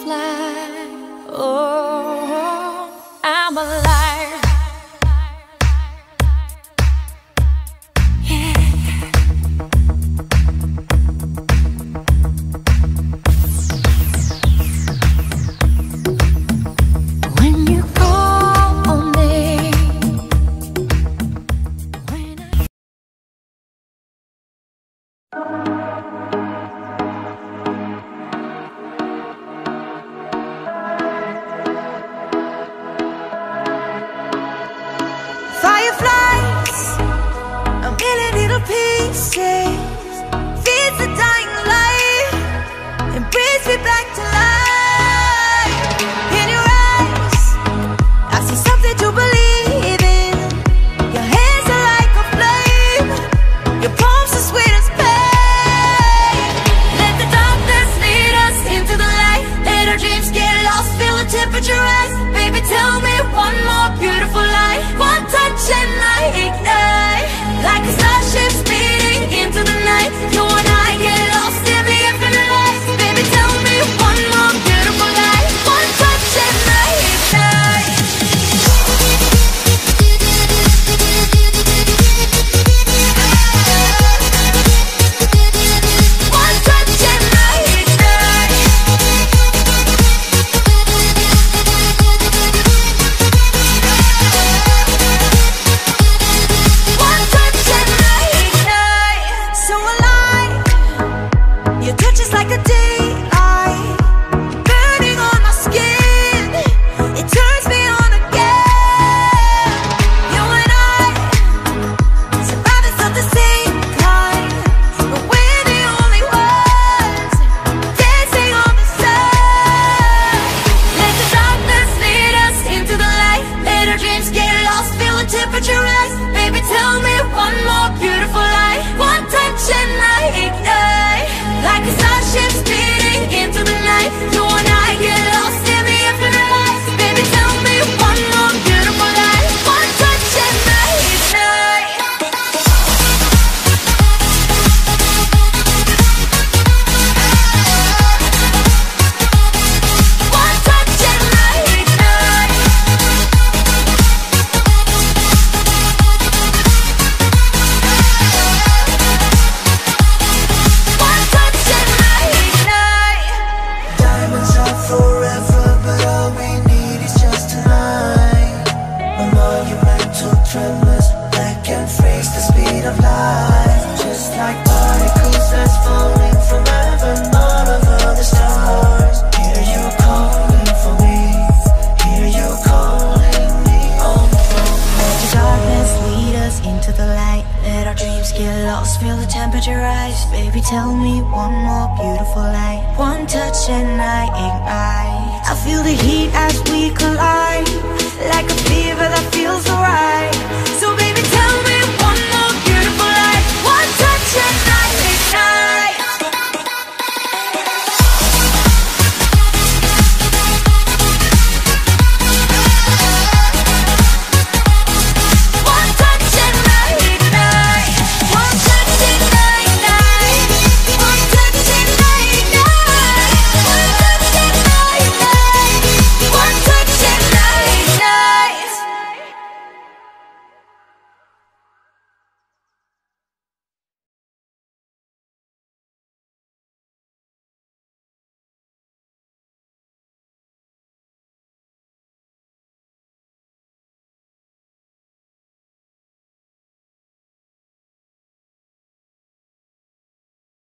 fly. Oh, I'm alive. Yeah. When you call on me, when Fireflies, a million little pieces, feeds the dying light and brings me back to life. In your eyes, I see something to believe in. Your hands are like a flame, your palms are sweet as pain. Let the darkness lead us into the light. Let our dreams get lost, feel the temperature rise. Baby, tell me one more beautiful lie. One touch and I ignite, like a starship speeding into the night. You and I get lost in the infinite light. Baby, tell me one more beautiful lie. One touch and I ignite. One touch and I ignite. One touch and I ignite. So alive, your touch is like a daylight, burning on my skin. It turns me on again. You and I, survivors of the same kind, but we're the only ones dancing on the side. Let the darkness lead us into the light. Let our dreams get lost, feel the temperature rise. Baby, tell me one more beautiful lie. One touch and I ignite, like a starship speeding into the night. You and I get lost in the infinite light. Baby, tell me one more beautiful lie. One touch and I ignite. One touch and I ignite. One touch and I ignite. Diamonds are forever, but all we need is just tonight. A monumental tremors that can freeze the speed of light. Just like particles that's falling from heaven, all over the stars. Hear you calling for me, hear you calling me home from Let the darkness lead us into the light. Let our dreams get lost, feel the temperature rise. Baby, tell me one more beautiful light. One touch and I ignite. I feel the heat as we collide.